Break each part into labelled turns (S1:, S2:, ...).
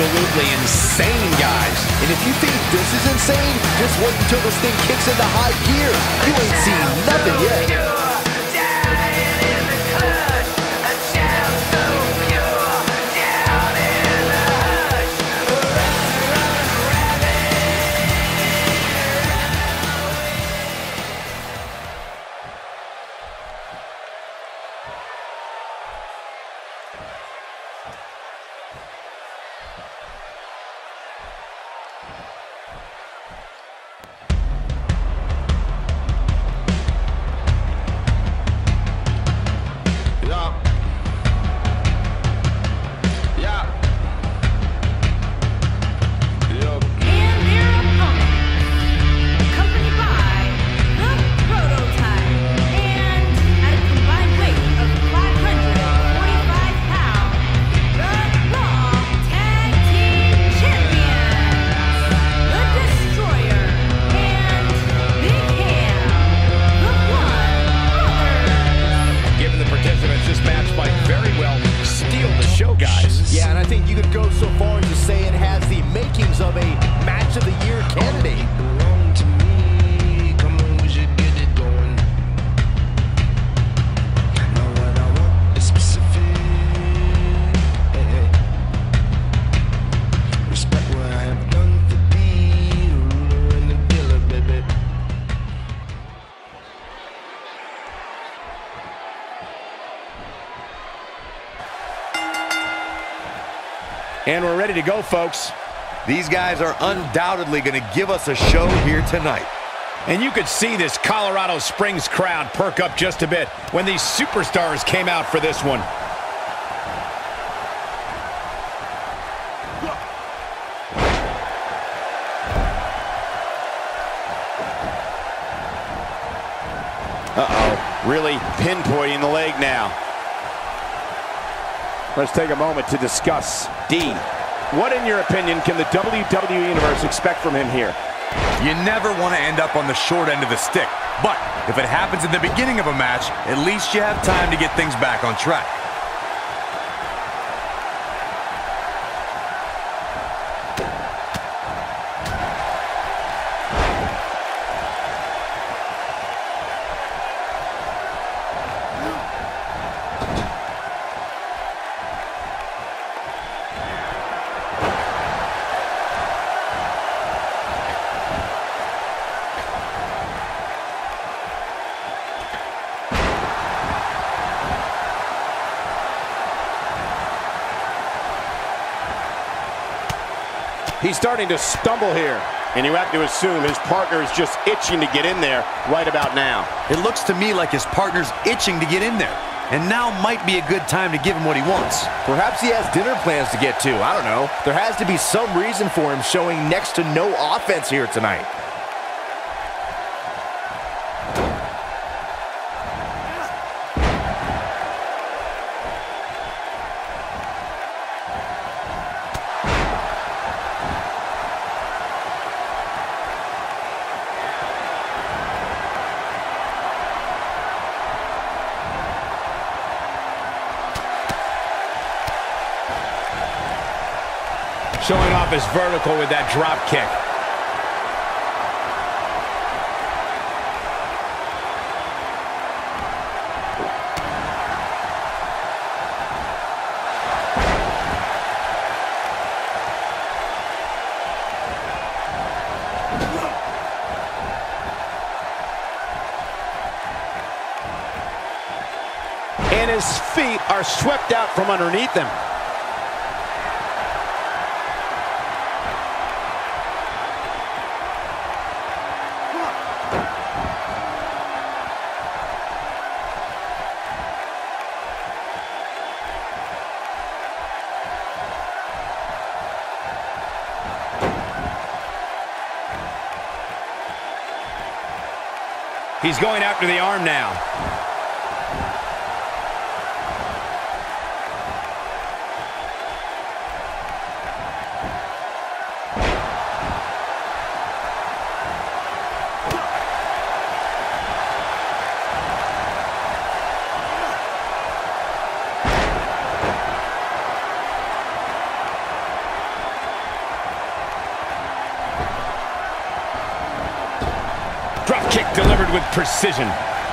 S1: absolutely insane, guys.
S2: And if you think this is insane, just wait until this thing kicks into high gear. You ain't seen nothing yet.
S3: And we're ready to go, folks.
S4: These guys are undoubtedly going to give us a show here tonight.
S3: And you could see this Colorado Springs crowd perk up just a bit when these superstars came out for this one. Uh-oh, really pinpointing the leg now. Let's take a moment to discuss D. What, in your opinion, can the WWE Universe expect from him here?
S5: You never want to end up on the short end of the stick. But if it happens at the beginning of a match, at least you have time to get things back on track.
S3: He's starting to stumble here, and you have to assume his partner is just itching to get in there right about now.
S4: It looks to me like his partner's itching to get in there, and now might be a good time to give him what he wants.
S2: Perhaps he has dinner plans to get to. I don't know. There has to be some reason for him showing next to no offense here tonight.
S3: Showing off his vertical with that drop kick. And his feet are swept out from underneath him. He's going after the arm now. Kick delivered with precision.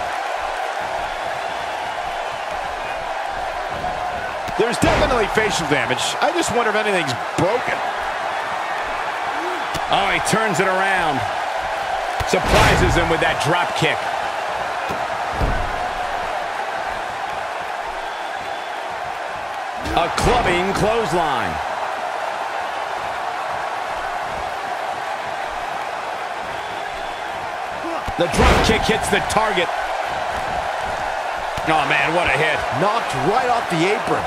S3: There's definitely facial damage. I just wonder if anything's broken. Oh, he turns it around. Surprises him with that drop kick. A clubbing clothesline. The drop kick hits the target. Oh, man, what a hit.
S2: Knocked right off the apron.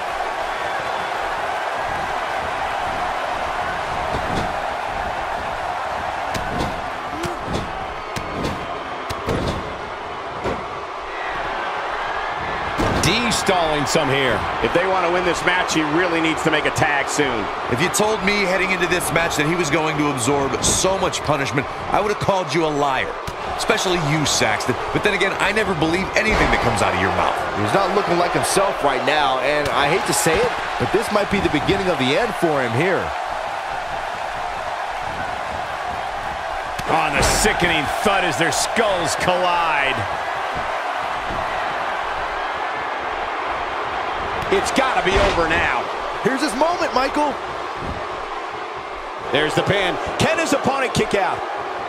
S3: De-stalling some here. If they want to win this match, he really needs to make a tag soon.
S4: If you told me heading into this match that he was going to absorb so much punishment, I would have called you a liar. Especially you, Saxton. But then again, I never believe anything that comes out of your mouth.
S2: He's not looking like himself right now, and I hate to say it, but this might be the beginning of the end for him here.
S3: On the sickening thud as their skulls collide. It's got to be over now.
S2: Here's his moment, Michael.
S3: There's the pin. Can his opponent kick out?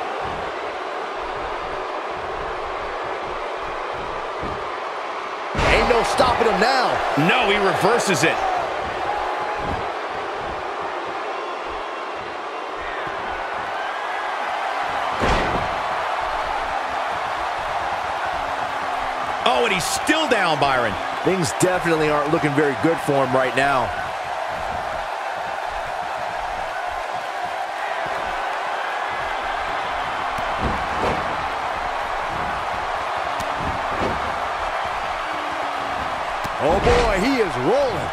S2: Ain't no stopping him now.
S3: No, he reverses it. Oh, and he's still down, Byron.
S2: Things definitely aren't looking very good for him right now. Oh boy, he is rolling.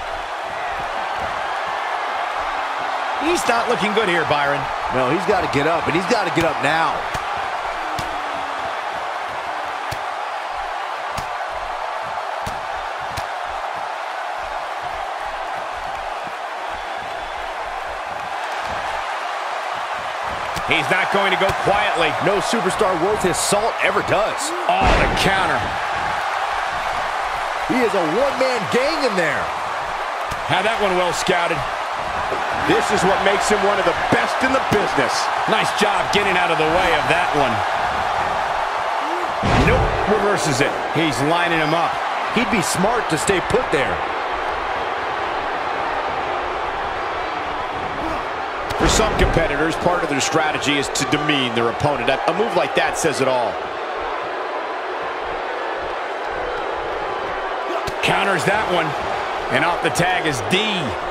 S3: He's not looking good here, Byron.
S2: No, he's got to get up, and he's got to get up now.
S3: He's not going to go quietly.
S2: No superstar worth his salt ever does.
S3: Oh, the counter.
S2: He is a one-man gang in there.
S3: Had that one well scouted. This is what makes him one of the best in the business. Nice job getting out of the way of that one. Nope, reverses it. He's lining him up.
S2: He'd be smart to stay put there.
S3: For some competitors, part of their strategy is to demean their opponent. A move like that says it all. Counters that one. And off the tag is D.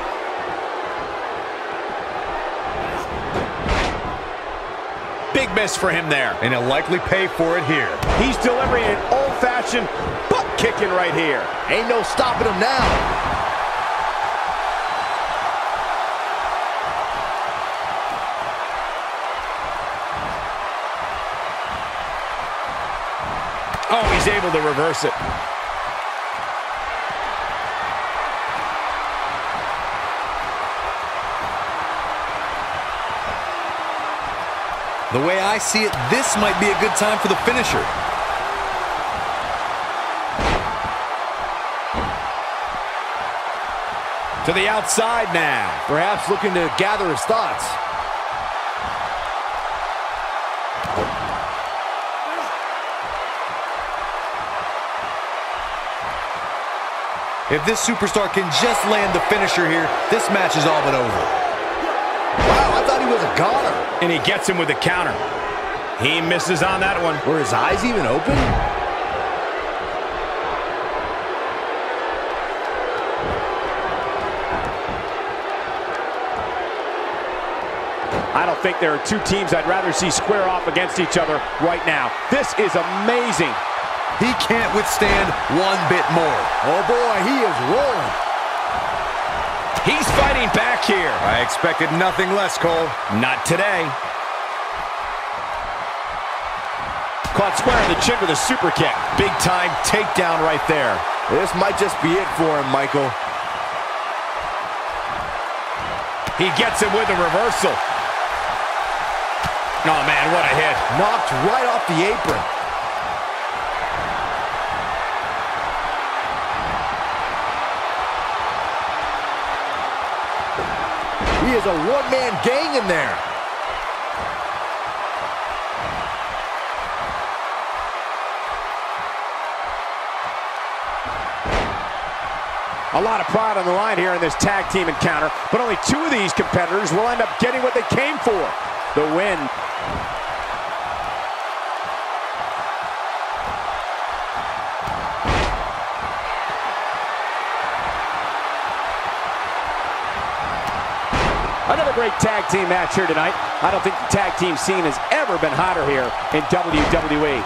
S3: Big miss for him there.
S5: And he'll likely pay for it here.
S3: He's delivering an old-fashioned butt kicking right here.
S2: Ain't no stopping him now.
S3: Oh, he's able to reverse it.
S4: The way I see it, this might be a good time for the finisher.
S3: To the outside now.
S2: Perhaps looking to gather his thoughts.
S4: If this superstar can just land the finisher here, this match is all but over.
S2: Wow, I thought he was a goner.
S3: And he gets him with the counter. He misses on that one.
S2: Were his eyes even open?
S3: I don't think there are two teams I'd rather see square off against each other right now. This is amazing.
S4: He can't withstand one bit more.
S2: Oh boy, he is rolling.
S3: He's fighting back here.
S5: I expected nothing less, Cole.
S3: Not today. Caught square in the chin with a super kick. Big time takedown right there.
S2: This might just be it for him, Michael.
S3: He gets him with a reversal. Oh, man, what a hit.
S2: Knocked right off the apron. He is a one-man gang in there.
S3: A lot of pride on the line here in this tag team encounter, but only two of these competitors will end up getting what they came for, the win. Another great tag team match here tonight. I don't think the tag team scene has ever been hotter here in WWE.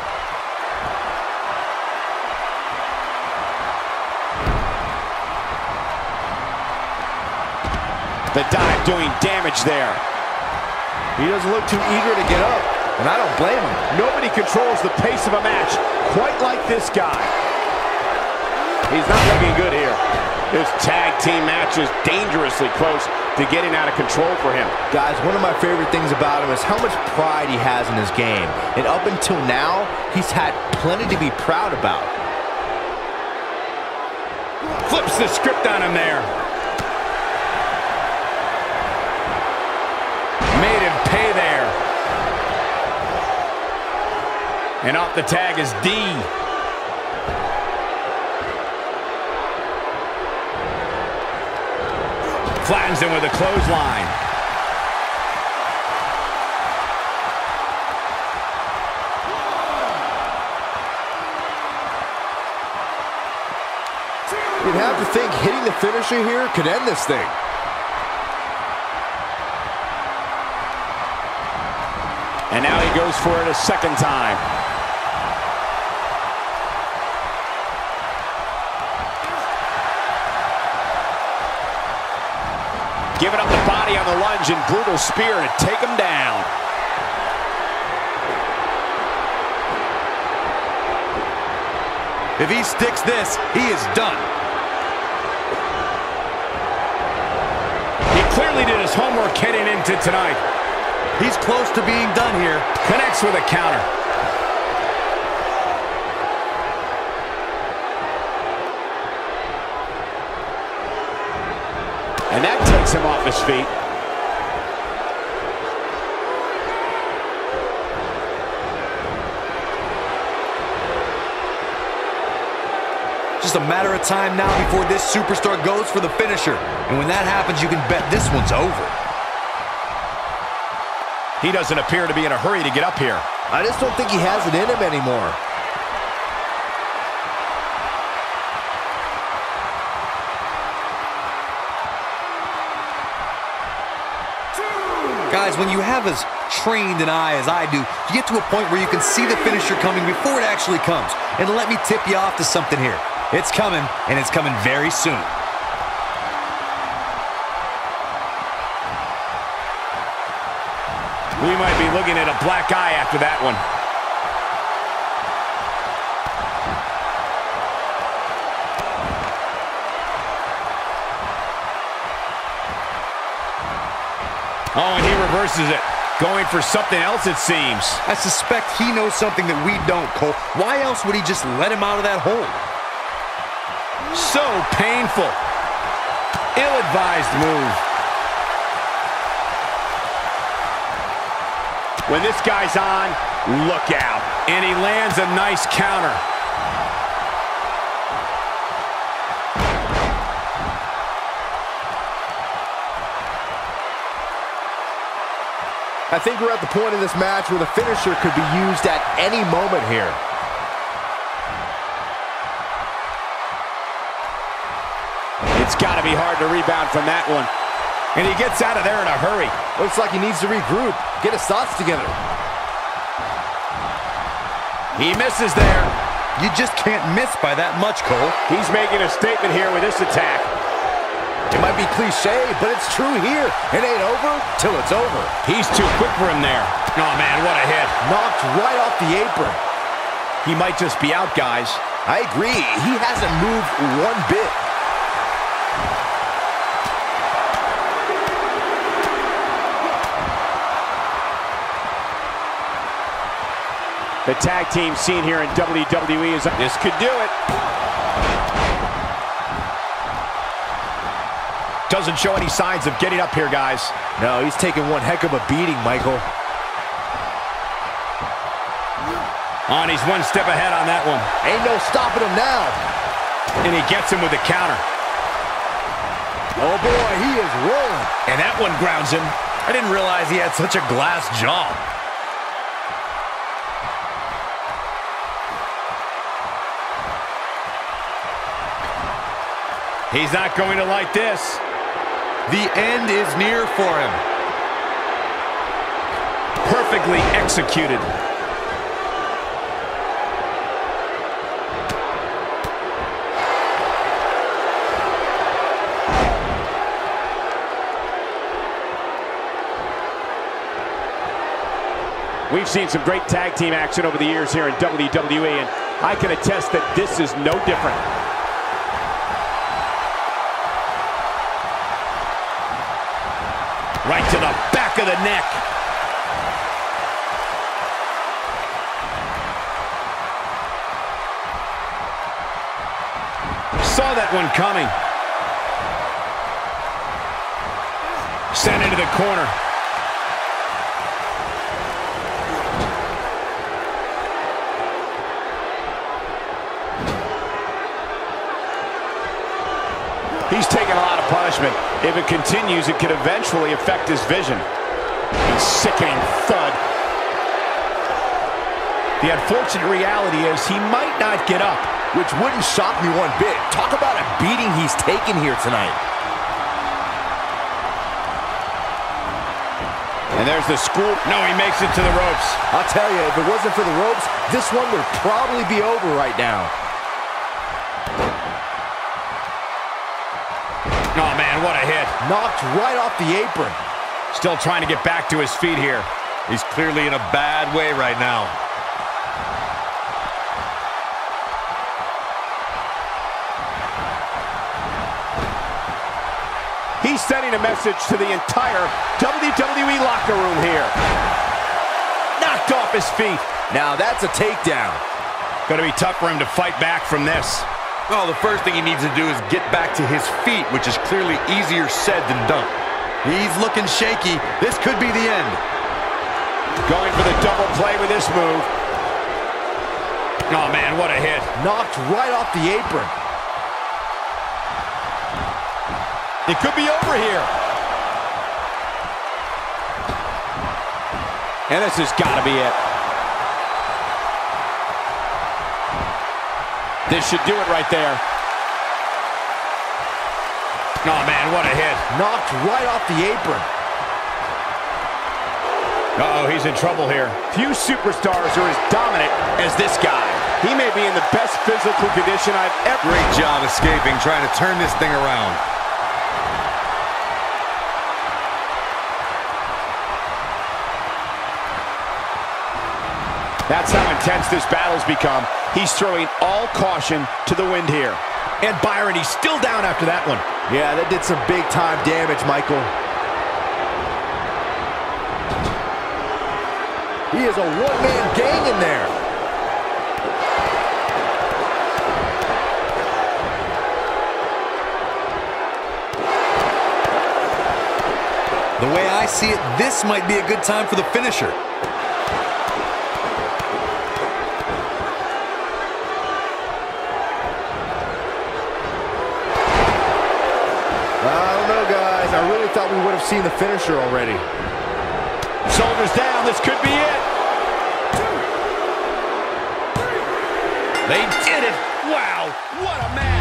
S3: The dive doing damage there.
S2: He doesn't look too eager to get up, and I don't blame him.
S3: Nobody controls the pace of a match quite like this guy. He's not looking good here. This tag team match is dangerously close to getting out of control for him.
S2: Guys, one of my favorite things about him is how much pride he has in his game. And up until now, he's had plenty to be proud about.
S3: Flips the script on him there. Made him pay there. And off the tag is D. Flattens him with a clothesline.
S2: You'd have to think hitting the finisher here could end this thing.
S3: And now he goes for it a second time. Giving up the body on the lunge and brutal spear to take him down.
S4: If he sticks this, he is done.
S3: He clearly did his homework heading into tonight.
S4: He's close to being done here.
S3: Connects with a counter. And that takes him off his feet.
S4: Just a matter of time now before this superstar goes for the finisher. And when that happens, you can bet this one's over.
S3: He doesn't appear to be in a hurry to get up here.
S2: I just don't think he has it in him anymore.
S4: Guys, when you have as trained an eye as I do, you get to a point where you can see the finisher coming before it actually comes. And let me tip you off to something here. It's coming, and it's coming very soon.
S3: We might be looking at a black eye after that one. Oh, and he reverses it. Going for something else, it seems.
S4: I suspect he knows something that we don't, Cole. Why else would he just let him out of that hole?
S3: So painful. Ill-advised move. When this guy's on, look out. And he lands a nice counter.
S2: I think we're at the point in this match where the finisher could be used at any moment here.
S3: It's got to be hard to rebound from that one. And he gets out of there in a hurry.
S2: Looks like he needs to regroup, get his thoughts together.
S3: He misses there.
S4: You just can't miss by that much, Cole.
S3: He's making a statement here with this attack.
S2: It might be cliche, but it's true here. It ain't over till it's over.
S3: He's too quick for him there. Oh, man, what a hit.
S2: Knocked right off the apron.
S3: He might just be out, guys.
S2: I agree. He hasn't moved one bit.
S3: The tag team scene here in WWE is... This could do it.
S2: Doesn't show any signs of getting up here, guys. No, he's taking one heck of a beating, Michael.
S3: On, he's one step ahead on that one.
S2: Ain't no stopping him now.
S3: And he gets him with the counter.
S2: Oh boy, he is rolling.
S3: And that one grounds him.
S5: I didn't realize he had such a glass jaw.
S3: He's not going to like this.
S5: The end is near for him.
S3: Perfectly executed. We've seen some great tag team action over the years here in WWE, and I can attest that this is no different. Right to the back of the neck. Saw that one coming. Sent into the corner. He's taking a lot of punishment. If it continues, it could eventually affect his vision. A sickening thud. The unfortunate reality is he might not get up,
S2: which wouldn't shock me one bit. Talk about a beating he's taken here tonight.
S3: And there's the scoop. No, he makes it to the ropes.
S2: I'll tell you, if it wasn't for the ropes, this one would probably be over right now.
S3: Oh, man, what a hit.
S2: Knocked right off the apron.
S3: Still trying to get back to his feet here.
S5: He's clearly in a bad way right now.
S3: He's sending a message to the entire WWE locker room here. Knocked off his feet.
S2: Now that's a takedown.
S3: Going to be tough for him to fight back from this.
S5: Well, the first thing he needs to do is get back to his feet, which is clearly easier said than done. He's looking shaky. This could be the end.
S3: Going for the double play with this move. Oh, man, what a hit.
S2: Knocked right off the apron.
S3: It could be over here. And this has got to be it. This should do it right there. Oh, man, what a hit.
S2: Knocked right off the apron.
S3: Uh-oh, he's in trouble here. Few superstars are as dominant as this guy. He may be in the best physical condition I've ever...
S5: Great job escaping, trying to turn this thing around.
S3: That's how intense this battle's become. He's throwing all caution to the wind here.
S2: And Byron, he's still down after that one. Yeah, that did some big-time damage, Michael. He is a one-man gang in there.
S5: The way I see it, this might be a good time for the finisher.
S2: I really thought we would have seen the finisher already.
S3: Shoulders down, this could be it. They did it. Wow, what a match.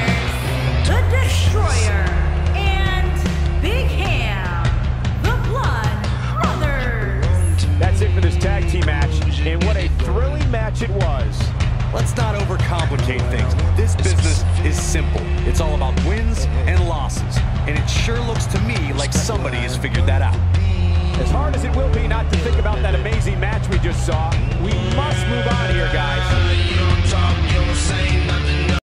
S6: Destroyer and Big Ham, the Blood.
S4: somebody has figured that out.
S3: As hard as it will be not to think about that amazing match we just saw,